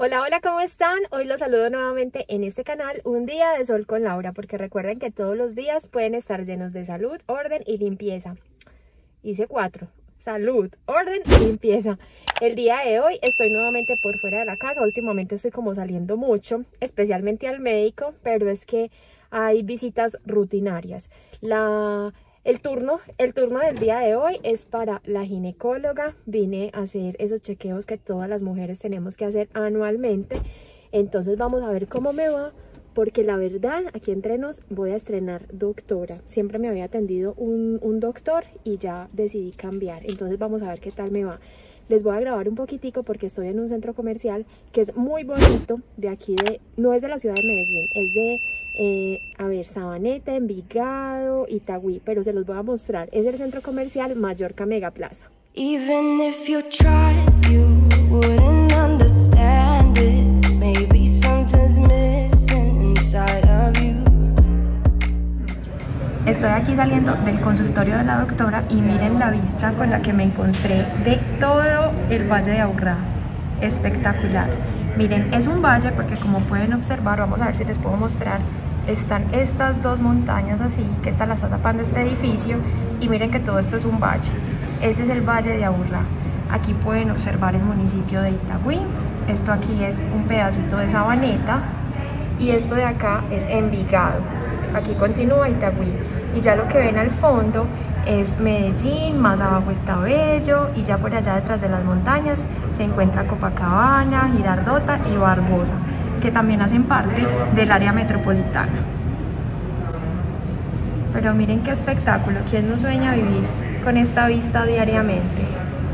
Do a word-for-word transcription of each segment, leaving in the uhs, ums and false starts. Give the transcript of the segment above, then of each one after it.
Hola, hola, ¿cómo están? Hoy los saludo nuevamente en este canal, Un Día de Sol con Laura, porque recuerden que todos los días pueden estar llenos de salud, orden y limpieza. Hice cuatro. Salud, orden y limpieza. El día de hoy estoy nuevamente por fuera de la casa. Últimamente estoy como saliendo mucho, especialmente al médico, pero es que hay visitas rutinarias. La... El turno, el turno del día de hoy es para la ginecóloga. Vine a hacer esos chequeos que todas las mujeres tenemos que hacer anualmente. Entonces vamos a ver cómo me va, porque la verdad, aquí entre nos, voy a estrenar doctora. Siempre me había atendido un, un doctor y ya decidí cambiar. Entonces vamos a ver qué tal me va. Les voy a grabar un poquitico porque estoy en un centro comercial que es muy bonito, de aquí de, no es de la ciudad de Medellín, es de, eh, a ver, Sabaneta, Envigado, Itagüí, pero se los voy a mostrar. Es el centro comercial Mallorca Mega Plaza. Even if you tried, you wouldn't understand it. Maybe something's missing inside of you. Estoy aquí saliendo del consultorio de la doctora y miren la vista con la que me encontré de todo el Valle de Aburrá. Espectacular. Miren, es un valle porque, como pueden observar, vamos a ver si les puedo mostrar, están estas dos montañas así, que esta la está tapando este edificio, y miren que todo esto es un valle. Este es el Valle de Aburrá. Aquí pueden observar el municipio de Itagüí. Esto aquí es un pedacito de Sabaneta y esto de acá es Envigado. Aquí continúa Itagüí, y ya lo que ven al fondo es Medellín, más abajo está Bello, y ya por allá detrás de las montañas se encuentra Copacabana, Girardota y Barbosa, que también hacen parte del área metropolitana. Pero miren qué espectáculo, ¿quién no sueña vivir con esta vista diariamente?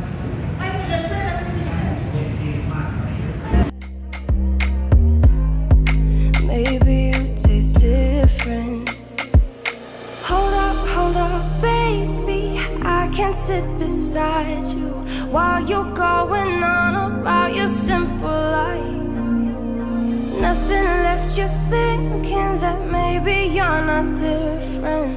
Sit beside you while you're going on about your simple life. Nothing left you thinking that maybe you're not different.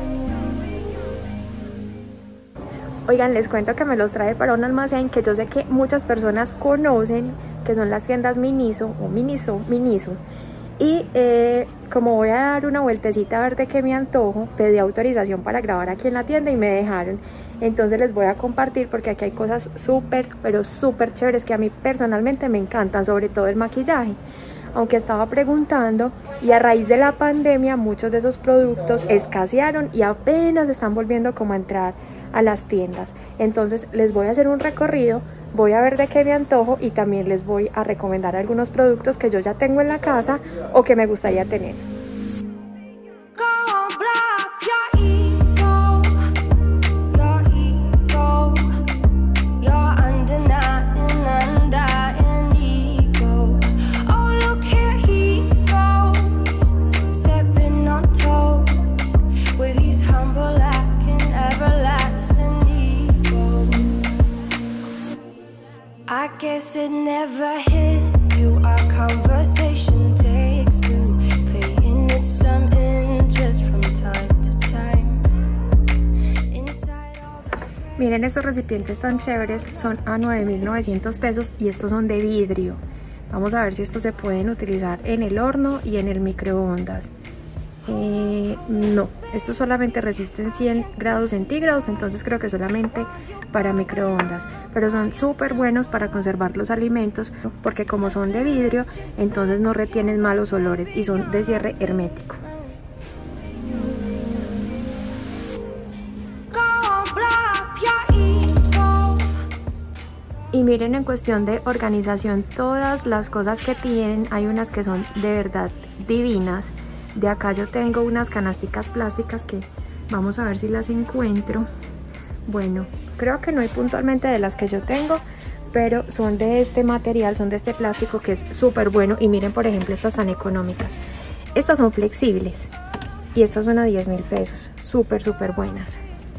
Oigan, les cuento que me los trae para un almacén que yo sé que muchas personas conocen, que son las tiendas Miniso o Miniso, Miniso. Y eh, como voy a dar una vueltecita a ver de qué me antojo, pedí autorización para grabar aquí en la tienda y me dejaron. Entonces les voy a compartir porque aquí hay cosas súper, pero súper chéveres que a mí personalmente me encantan, sobre todo el maquillaje. Aunque estaba preguntando, y a raíz de la pandemia muchos de esos productos escasearon y apenas están volviendo como a entrar a las tiendas. Entonces les voy a hacer un recorrido, voy a ver de qué me antojo y también les voy a recomendar algunos productos que yo ya tengo en la casa o que me gustaría tener. I guess it never hit you. Our conversation takes two, paying it some interest from time to time. Miren estos recipientes tan chéveres, son a nueve mil novecientos pesos y estos son de vidrio. Vamos a ver si estos se pueden utilizar en el horno y en el microondas. Eh, no, estos solamente resisten cien grados centígrados, entonces creo que solamente para microondas, pero son súper buenos para conservar los alimentos porque como son de vidrio, entonces no retienen malos olores y son de cierre hermético. Y miren, en cuestión de organización, todas las cosas que tienen, hay unas que son de verdad divinas. De acá yo tengo unas canasticas plásticas que vamos a ver si las encuentro. Bueno, creo que no hay puntualmente de las que yo tengo, pero son de este material, son de este plástico que es súper bueno. Y miren, por ejemplo, estas tan económicas. Estas son flexibles y estas son a diez mil pesos, súper, súper buenas.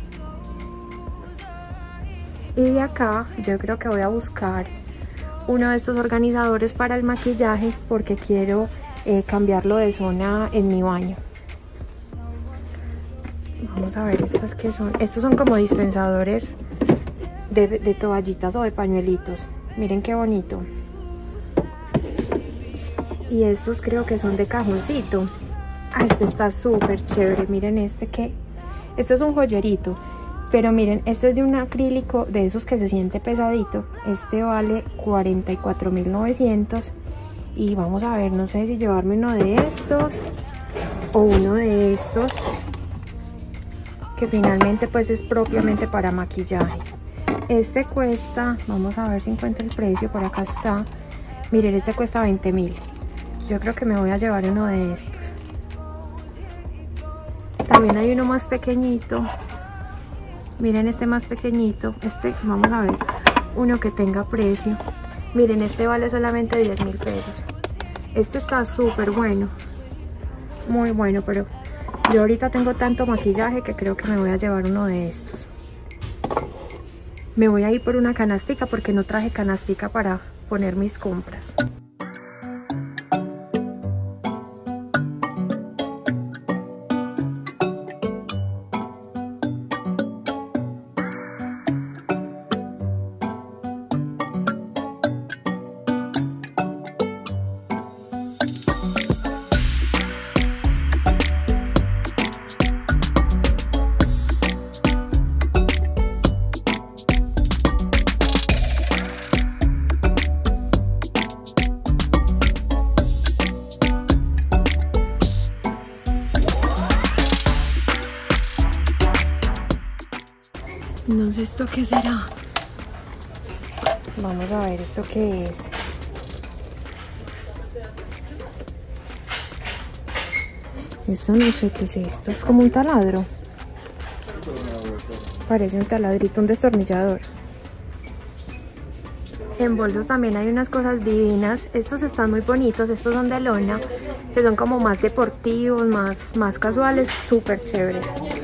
Y de acá yo creo que voy a buscar uno de estos organizadores para el maquillaje porque quiero eh, cambiarlo de zona en mi baño. Vamos a ver estas que son. Estos son como dispensadores de, de toallitas o de pañuelitos. Miren qué bonito. Y estos creo que son de cajoncito. Ah, este está súper chévere. Miren este que... Este es un joyerito. Pero miren, este es de un acrílico de esos que se siente pesadito. Este vale cuarenta y cuatro mil novecientos. Y vamos a ver, no sé si llevarme uno de estos o uno de estos, que finalmente pues es propiamente para maquillaje. Este cuesta, vamos a ver si encuentro el precio, por acá está. Miren, este cuesta veinte mil. Yo creo que me voy a llevar uno de estos. También hay uno más pequeñito. Miren este más pequeñito. Este, vamos a ver, uno que tenga precio. Miren, este vale solamente diez mil pesos. Este está súper bueno. Muy bueno, pero yo ahorita tengo tanto maquillaje que creo que me voy a llevar uno de estos. Me voy a ir por una canastica porque no traje canastica para poner mis compras. No sé esto qué será. Vamos a ver esto qué es. Esto no sé qué es esto. Es como un taladro. Parece un taladrito, un destornillador. En bolsos también hay unas cosas divinas. Estos están muy bonitos. Estos son de lona, que son como más deportivos, más, más casuales. Súper chévere.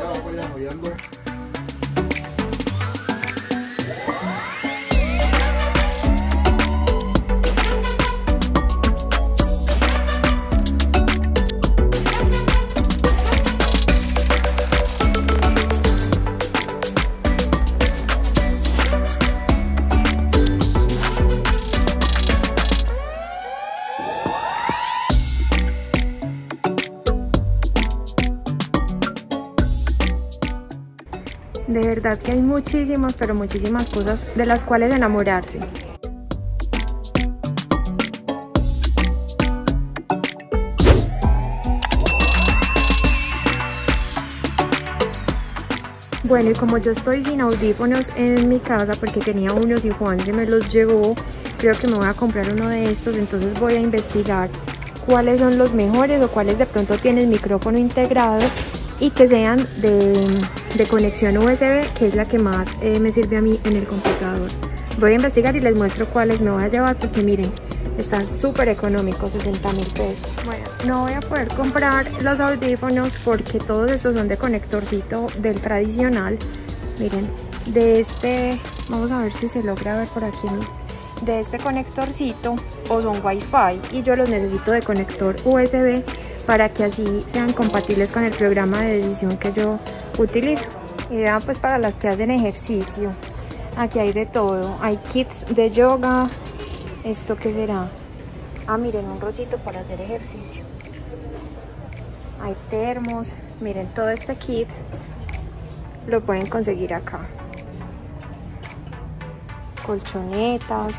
De verdad que hay muchísimas, pero muchísimas cosas de las cuales enamorarse. Bueno, y como yo estoy sin audífonos en mi casa porque tenía unos y Juan se me los llevó, creo que me voy a comprar uno de estos, entonces voy a investigar cuáles son los mejores o cuáles de pronto tienen micrófono integrado y que sean de, de conexión U S B, que es la que más eh, me sirve a mí en el computador. Voy a investigar y les muestro cuáles me voy a llevar porque miren, están súper económicos, sesenta mil pesos. Bueno, no voy a poder comprar los audífonos porque todos estos son de conectorcito del tradicional. Miren, de este, vamos a ver si se logra ver por aquí, de este conectorcito, o son Wi-Fi y yo los necesito de conector U S B para que así sean compatibles con el programa de edición que yo utilizo. Y vean, pues para las que hacen ejercicio, aquí hay de todo. Hay kits de yoga. ¿Esto qué será? Ah, miren, un rollito para hacer ejercicio. Hay termos. Miren, todo este kit lo pueden conseguir acá. Colchonetas.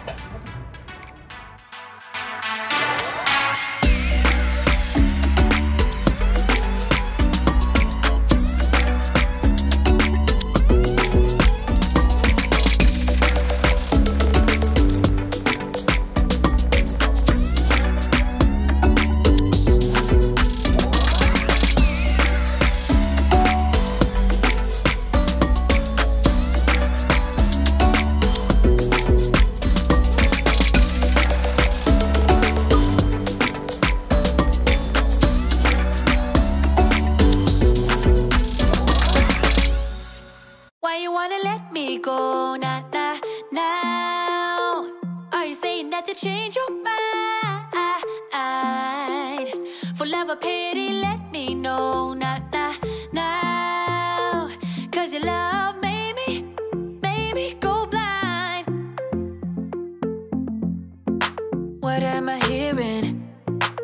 Change your mind. For love or pity, let me know. Not nah, now. Cause your love made me, made me go blind. What am I hearing?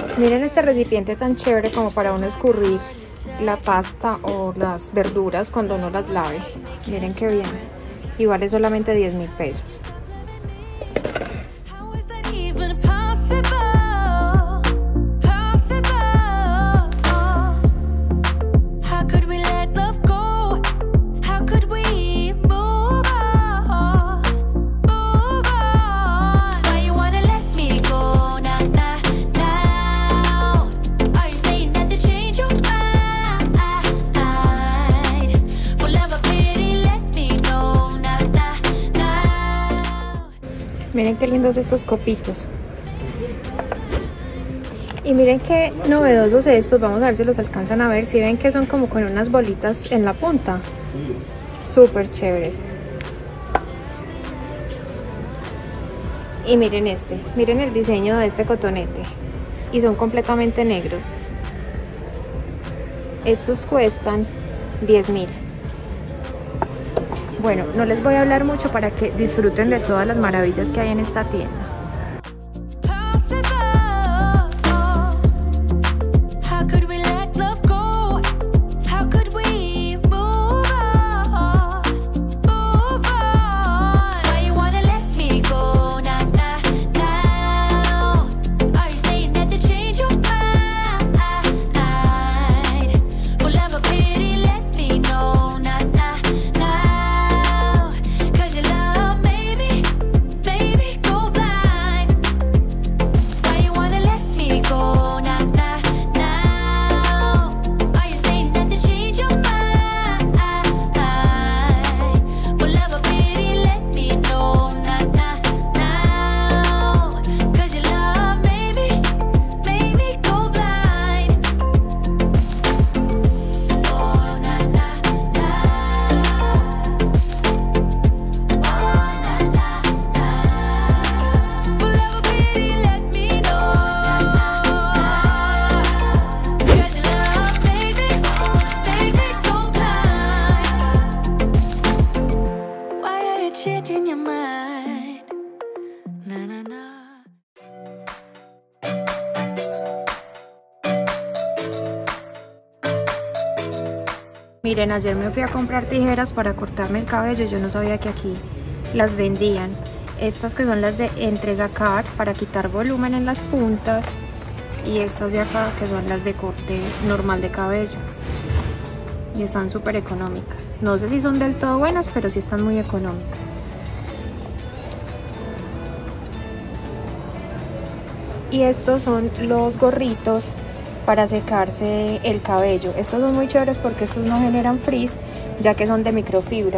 Miren este recipiente tan chévere como para uno escurrir la pasta o las verduras cuando uno las lave. Miren qué bien. Y vale solamente diez mil pesos. Miren qué lindos estos copitos. Y miren qué novedosos estos. Vamos a ver si los alcanzan a ver. Si ven que son como con unas bolitas en la punta. Súper chéveres. Y miren este. Miren el diseño de este cotonete. Y son completamente negros. Estos cuestan diez mil. Bueno, no les voy a hablar mucho para que disfruten de todas las maravillas que hay en esta tienda. Miren, ayer me fui a comprar tijeras para cortarme el cabello. Yo no sabía que aquí las vendían. Estas que son las de entresacar para quitar volumen en las puntas. Y estas de acá que son las de corte normal de cabello. Y están súper económicas. No sé si son del todo buenas, pero sí están muy económicas. Y estos son los gorritos para secarse el cabello. Estos son muy chéveres porque estos no generan frizz, ya que son de microfibra.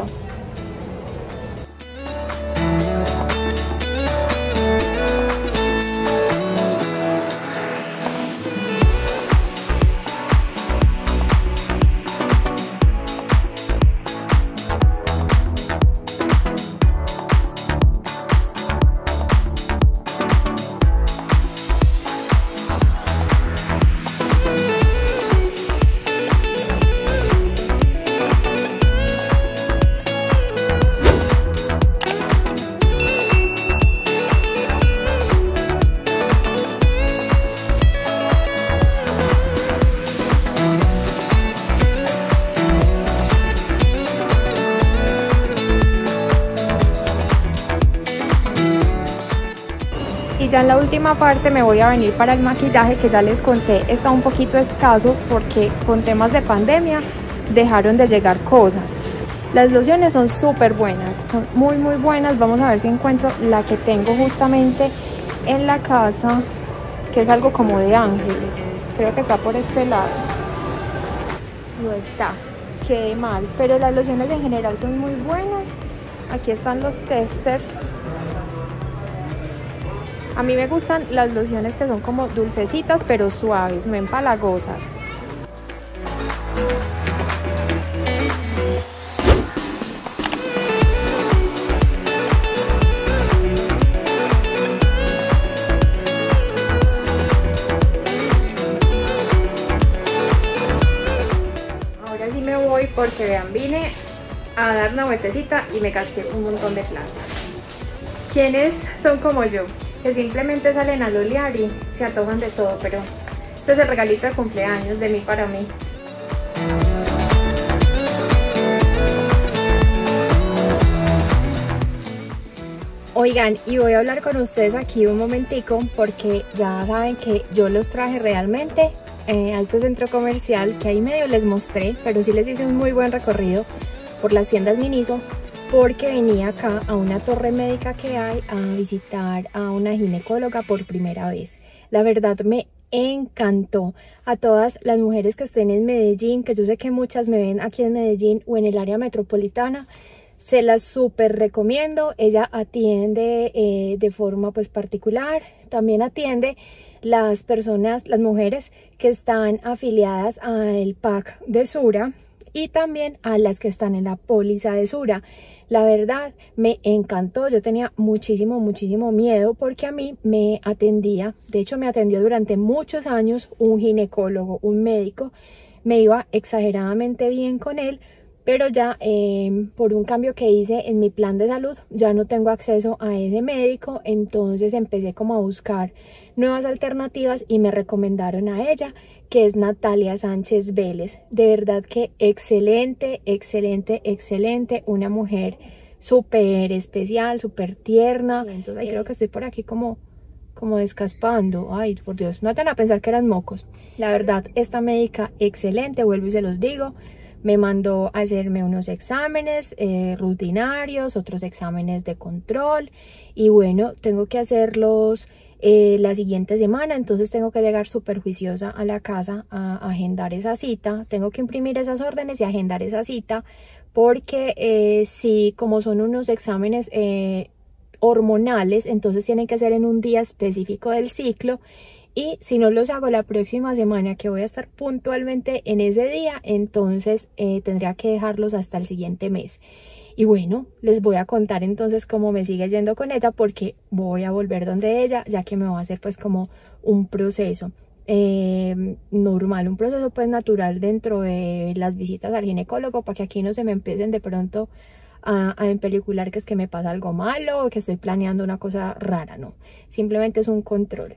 Y ya en la última parte me voy a venir para el maquillaje, que ya les conté está un poquito escaso porque con temas de pandemia dejaron de llegar cosas. Las lociones son súper buenas, son muy muy buenas. Vamos a ver si encuentro la que tengo justamente en la casa, que es algo como de ángeles. Creo que está por este lado. No está, quedé mal, pero las lociones en general son muy buenas. Aquí están los tester. A mí me gustan las lociones que son como dulcecitas pero suaves, no empalagosas. Ahora sí me voy porque vean, vine a dar una vueltecita y me gasté un montón de plata. ¿Quiénes son como yo? Que simplemente salen a lolear y se antojan de todo, pero Este es el regalito de cumpleaños de mí para mí. Oigan, y voy a hablar con ustedes aquí un momentico porque ya saben que yo los traje realmente eh, a este centro comercial que ahí medio les mostré, pero sí les hice un muy buen recorrido por las tiendas Miniso porque venía acá a una torre médica que hay a visitar a una ginecóloga por primera vez. La verdad me encantó. A todas las mujeres que estén en Medellín, que yo sé que muchas me ven aquí en Medellín o en el área metropolitana, se las súper recomiendo. Ella atiende eh, de forma pues particular, también atiende las personas, las mujeres que están afiliadas al P A C de Sura y también a las que están en la póliza de Sura. La verdad me encantó. Yo tenía muchísimo, muchísimo miedo porque a mí me atendía, de hecho me atendió durante muchos años un ginecólogo, un médico. Me iba exageradamente bien con él, pero ya eh, por un cambio que hice en mi plan de salud ya no tengo acceso a ese médico, entonces empecé como a buscar nuevas alternativas y me recomendaron a ella, que es Natalia Sánchez Vélez. De verdad que excelente, excelente, excelente, una mujer súper especial, súper tierna. Entonces ahí creo que estoy por aquí como, como descaspando. Ay, por Dios, no van a pensar que eran mocos. La verdad, esta médica excelente, vuelvo y se los digo. Me mandó a hacerme unos exámenes eh, rutinarios, otros exámenes de control y bueno, tengo que hacerlos eh, la siguiente semana, entonces tengo que llegar súper juiciosa a la casa a, a agendar esa cita. Tengo que imprimir esas órdenes y agendar esa cita porque eh, sí, como son unos exámenes eh, hormonales, entonces tienen que ser en un día específico del ciclo. Y si no los hago la próxima semana, que voy a estar puntualmente en ese día, entonces eh, tendría que dejarlos hasta el siguiente mes. Y bueno, les voy a contar entonces cómo me sigue yendo con ella, porque voy a volver donde ella, ya que me va a hacer pues como un proceso eh, normal, un proceso pues natural dentro de las visitas al ginecólogo, para que aquí no se me empiecen de pronto a, a empelicular que es que me pasa algo malo o que estoy planeando una cosa rara, no. Simplemente es un control.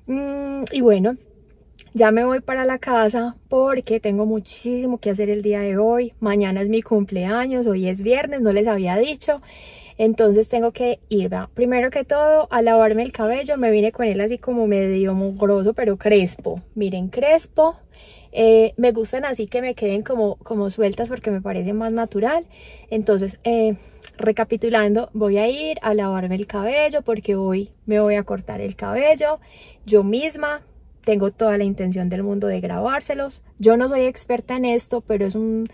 Mm, y bueno, ya me voy para la casa porque tengo muchísimo que hacer el día de hoy. Mañana es mi cumpleaños, hoy es viernes, no les había dicho. Entonces tengo que ir, ¿verdad? Primero que todo, a lavarme el cabello. Me vine con él así como medio mugroso, pero crespo. Miren, crespo. Eh, me gustan así que me queden como, como sueltas porque me parece más natural. Entonces, eh, recapitulando, voy a ir a lavarme el cabello porque hoy me voy a cortar el cabello yo misma. Tengo toda la intención del mundo de grabárselos. Yo no soy experta en esto, pero es un,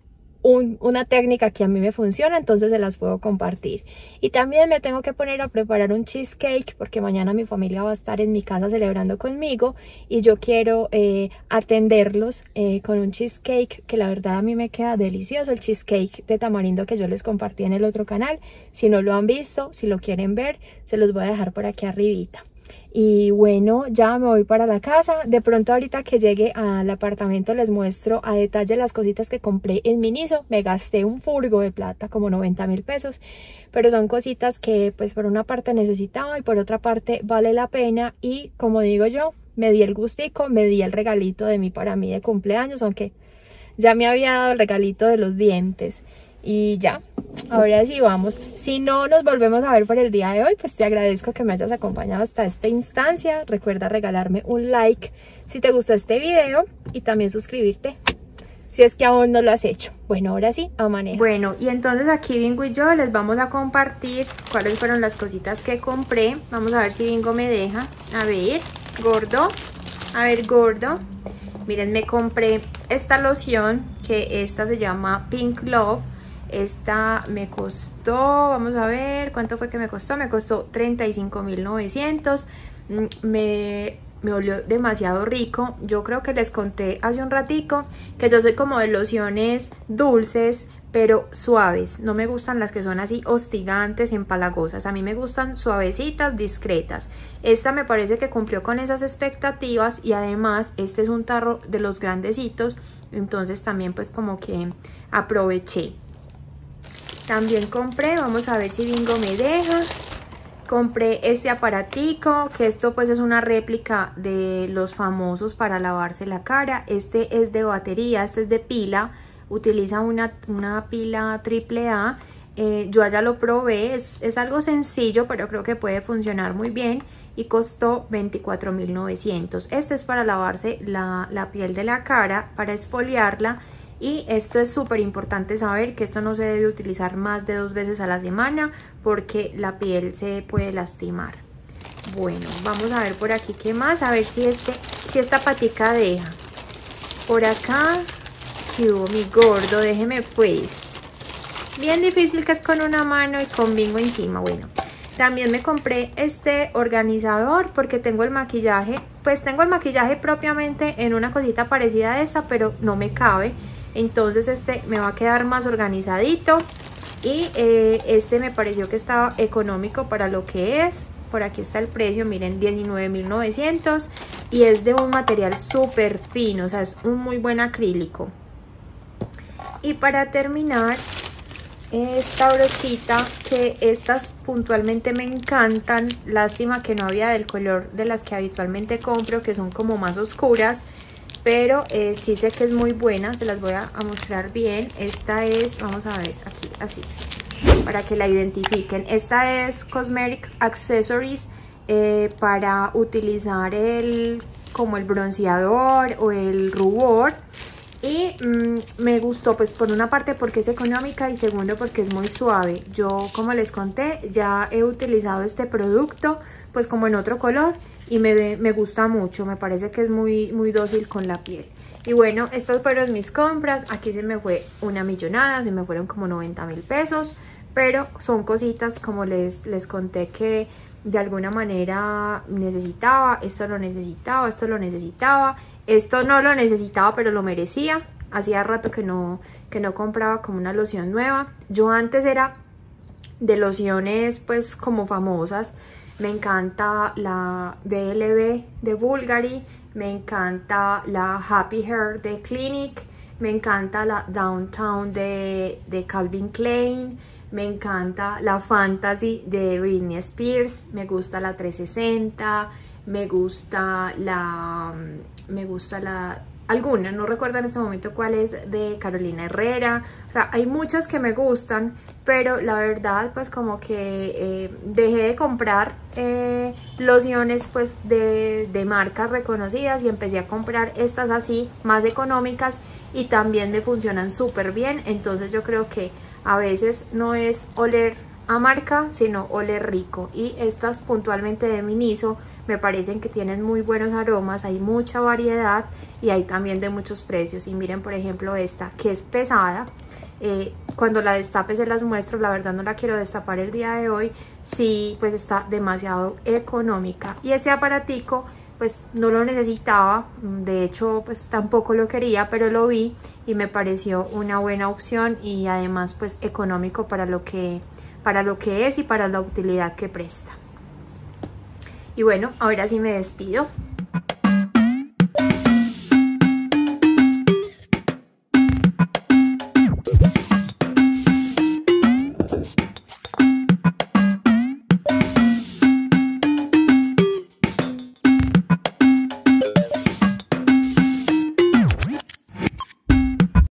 un, una técnica que a mí me funciona, entonces se las puedo compartir. Y también me tengo que poner a preparar un cheesecake porque mañana mi familia va a estar en mi casa celebrando conmigo y yo quiero eh, atenderlos eh, con un cheesecake que la verdad a mí me queda delicioso, el cheesecake de tamarindo que yo les compartí en el otro canal. Si no lo han visto, si lo quieren ver, se los voy a dejar por aquí arribita. Y bueno, ya me voy para la casa. De pronto ahorita que llegue al apartamento les muestro a detalle las cositas que compré en Miniso. Me gasté un furgo de plata, como noventa mil pesos, pero son cositas que pues por una parte necesitaba y por otra parte vale la pena. Y como digo yo, me di el gustico, me di el regalito de mí para mí de cumpleaños, aunque ya me había dado el regalito de los dientes. Y ya, ahora sí vamos. Si no nos volvemos a ver por el día de hoy, pues te agradezco que me hayas acompañado hasta esta instancia. Recuerda regalarme un like si te gustó este video y también suscribirte si es que aún no lo has hecho. Bueno, ahora sí, a manejar. Bueno, y entonces aquí Bingo y yo les vamos a compartir cuáles fueron las cositas que compré. Vamos a ver si Bingo me deja. A ver, gordo, a ver, gordo. Miren, me compré esta loción, que esta se llama Pink Love. Esta me costó, vamos a ver, ¿cuánto fue que me costó? Me costó treinta y cinco mil novecientos. Me, me olió demasiado rico. Yo creo que les conté hace un ratico que yo soy como de lociones dulces, pero suaves. No me gustan las que son así hostigantes, empalagosas. A mí me gustan suavecitas, discretas. Esta me parece que cumplió con esas expectativas y además este es un tarro de los grandecitos. Entonces también pues como que aproveché. También compré, vamos a ver si Bingo me deja, compré este aparatico, que esto pues es una réplica de los famosos para lavarse la cara. Este es de batería, este es de pila, utiliza una, una pila triple A. Eh, yo ya lo probé, es, es algo sencillo, pero creo que puede funcionar muy bien y costó veinticuatro mil novecientos. Este es para lavarse la, la piel de la cara, para esfoliarla, y esto es súper importante saber que esto no se debe utilizar más de dos veces a la semana porque la piel se puede lastimar. Bueno, vamos a ver por aquí qué más, a ver si, este, si esta patica deja. Por acá, ¿qué hubo, mi gordo? Déjeme pues. Bien difícil que es con una mano y con bingo encima. Bueno, también me compré este organizador porque tengo el maquillaje, pues tengo el maquillaje propiamente en una cosita parecida a esta, pero no me cabe. Entonces este me va a quedar más organizadito y eh, este me pareció que estaba económico para lo que es. Por aquí está el precio, miren, diecinueve mil novecientos, y es de un material súper fino, o sea, es un muy buen acrílico. Y para terminar, esta brochita, que estas puntualmente me encantan. Lástima que no había del color de las que habitualmente compro, que son como más oscuras, pero eh, sí sé que es muy buena. Se las voy a, a mostrar bien. Esta es, vamos a ver aquí, así, para que la identifiquen. Esta es Cosmetic Accessories, eh, para utilizar el como el bronceador o el rubor. Y mmm, me gustó pues por una parte porque es económica y segundo porque es muy suave. Yo, como les conté, ya he utilizado este producto pues como en otro color y me, me gusta mucho. Me parece que es muy, muy dócil con la piel. Y bueno, estas fueron mis compras. Aquí se me fue una millonada, se me fueron como noventa mil pesos. Pero son cositas, como les, les conté, que de alguna manera necesitaba. Esto lo necesitaba, esto lo necesitaba. Esto no lo necesitaba, pero lo merecía. Hacía rato que no, que no compraba como una loción nueva. Yo antes era de lociones pues como famosas. Me encanta la D L B de Bulgari. Me encanta la Happy Hair de Clinique. Me encanta la Downtown de, de Calvin Klein. Me encanta la Fantasy de Britney Spears. Me gusta la trescientos sesenta. Me gusta la... Me gusta la... Alguna, no recuerdo en este momento cuál es, de Carolina Herrera. O sea, hay muchas que me gustan, pero la verdad pues como que eh, dejé de comprar eh, lociones pues de, de marcas reconocidas y empecé a comprar estas así, más económicas, y también me funcionan súper bien. Entonces yo creo que a veces no es oler a marca, sino oler rico, y estas puntualmente de Miniso me parecen que tienen muy buenos aromas. Hay mucha variedad y hay también de muchos precios. Y miren, por ejemplo, esta que es pesada, eh, cuando la destape se las muestro. La verdad no la quiero destapar el día de hoy, sí, pues está demasiado económica. Y este aparatico pues no lo necesitaba, de hecho pues tampoco lo quería, pero lo vi y me pareció una buena opción, y además pues económico para lo que, para lo que es y para la utilidad que presta. Y bueno, ahora sí me despido.